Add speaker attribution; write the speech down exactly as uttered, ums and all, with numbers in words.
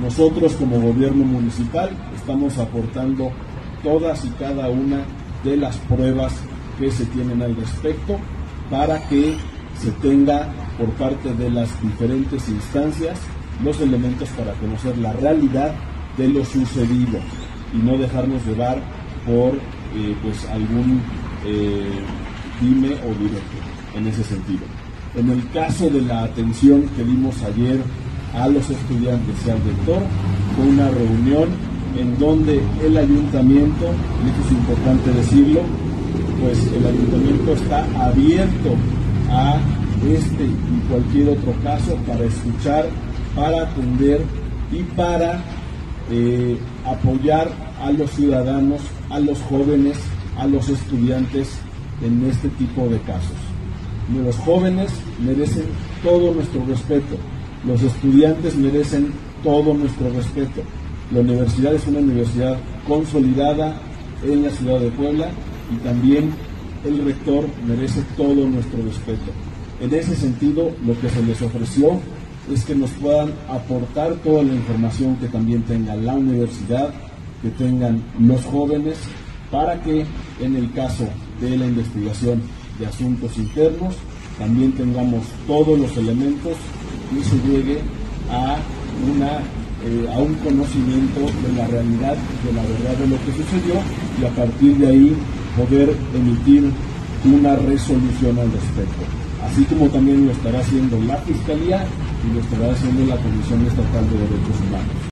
Speaker 1: Nosotros como gobierno municipal estamos aportando todas y cada una de las pruebas que se tienen al respecto para que se tenga por parte de las diferentes instancias los elementos para conocer la realidad de lo sucedido y no dejarnos llevar por eh, pues algún eh, dime o directo en ese sentido. En el caso de la atención que dimos ayer a los estudiantes y al rector, fue una reunión en donde el ayuntamiento, y esto es importante decirlo, pues el ayuntamiento está abierto a este y cualquier otro caso para escuchar, para atender y para eh, apoyar a los ciudadanos, a los jóvenes, a los estudiantes en este tipo de casos. Los jóvenes merecen todo nuestro respeto, los estudiantes merecen todo nuestro respeto. La universidad es una universidad consolidada en la ciudad de Puebla y también el rector merece todo nuestro respeto. En ese sentido, lo que se les ofreció es que nos puedan aportar toda la información que también tenga la universidad, que tengan los jóvenes, para que en el caso de la investigación de asuntos internos también tengamos todos los elementos y se llegue a, una, eh, a un conocimiento de la realidad, de la verdad de lo que sucedió y a partir de ahí poder emitir una resolución al respecto. Así como también lo estará haciendo la Fiscalía y lo estará haciendo la Comisión Estatal de Derechos Humanos.